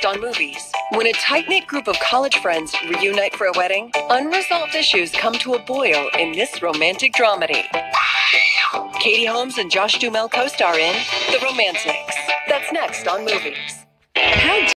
next on Movies. When a tight-knit group of college friends reunite for a wedding, unresolved issues come to a boil in this romantic dramedy. Katie Holmes and Josh Duhamel co-star in The Romancings. That's next on Movies. How